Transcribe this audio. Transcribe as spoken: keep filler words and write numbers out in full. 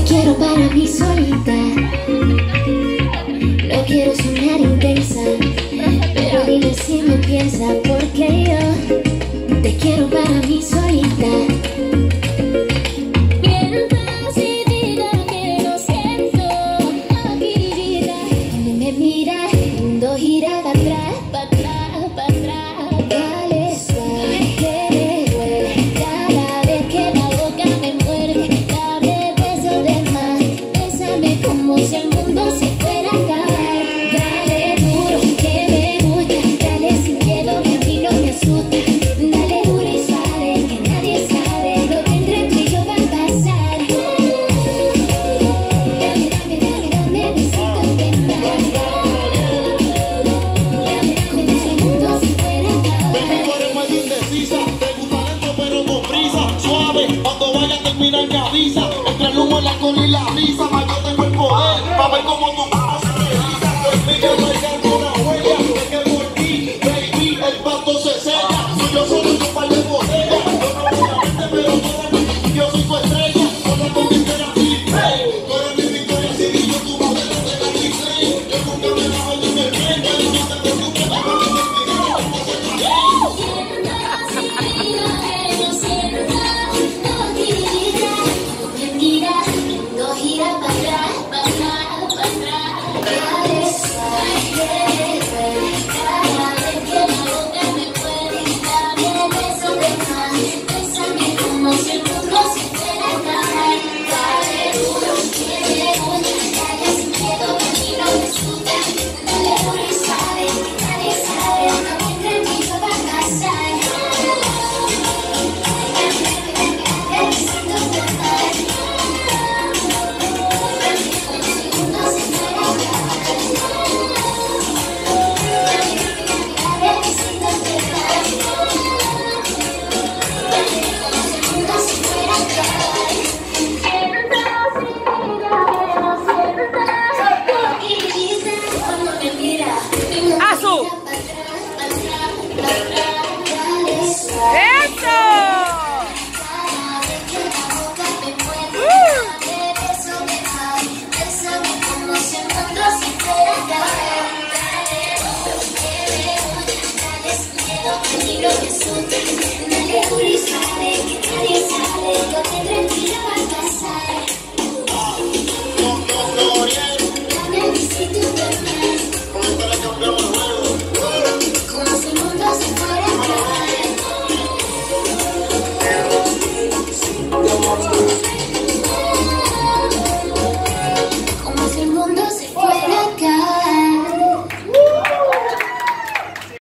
quiero para mí solita. No quiero sonar intensa, pero dime si me piensas, porque yo te quiero para mí solita. Mientras y diga que lo siento, cuando me mira, el mundo gira para atrás, para atrás, para atrás. Dale suave, que me duele cada vez que la boca me muerde. Dame besos de más, bésame como si el mundo se fuera a acabar. Dale duro, que me gusta, dale sin miedo, que a mí no me asusta. Dale duro y suave, que nadie sabe lo que entre tú y yo va a pasar. Dame, dame, dame, dame besitos de más. Como si el mundo se fuera a acabar. Baby, tú eres medio indecisa, te gusta lento pero con prisa. Suave, cuando vaya a terminar me avisa. Entre el humo, el alcohol y la risa, más yo tengo el poder, pa' ver cómo tú